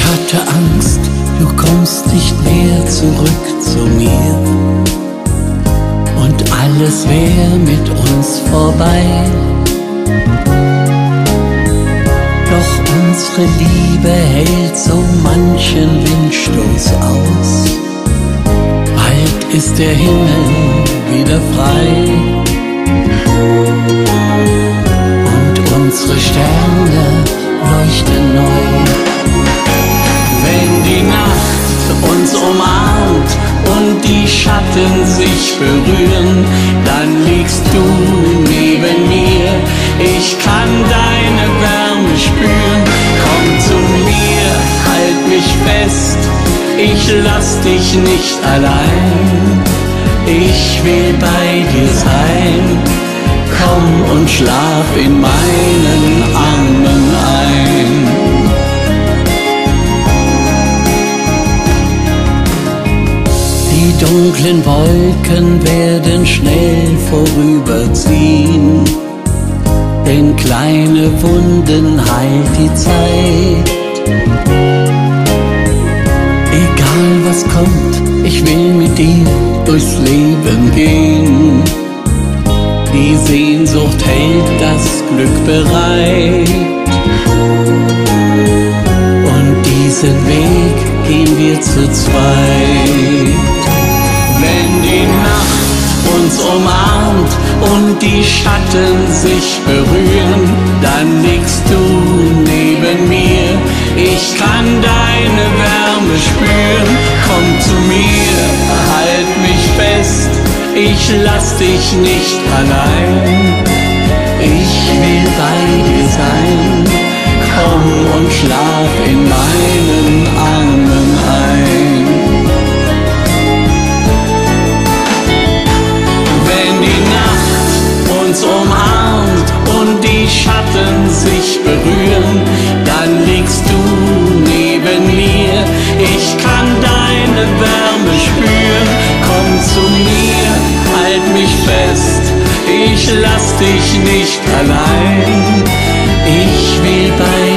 hatte Angst, du kommst nicht mehr zurück zu mir und alles wär mit uns vorbei. Doch unsere Liebe hält so manchen Windstoß aus. Bald ist der Himmel wieder frei und unsere Sterne leuchten neu. Wenn die Nacht uns umarmt und die Schatten sich berühren, dann liegst du neben mir, ich kann deine Wärme spüren. Komm zu mir, halt mich fest, ich lass dich nicht allein. Ich will bei dir sein, komm und schlaf in meinen Armen ein. Die dunklen Wolken werden schnell vorüberziehen, denn kleine Wunden heilt die Zeit. Egal was kommt, ich will mit dir durchs Leben gehen. Die Sehnsucht hält das Glück bereit und diesen Weg gehen wir zu zweit. Wenn die Nacht uns umarmt und die Schatten sich berühren, dann liegst du neben mir, ich kann deine Wärme spüren. Komm zu mir, halt mich fest, ich lass dich nicht allein. Ich will bei dir sein, komm und schlaf in meinen Armen ein. Wenn die Nacht uns umarmt und die Schatten sich berühren, dann liegst du neben mir, ich kann deine Wärme spüren. Komm zu mir, halt mich fest, ich lass dich nicht allein. Ich will bei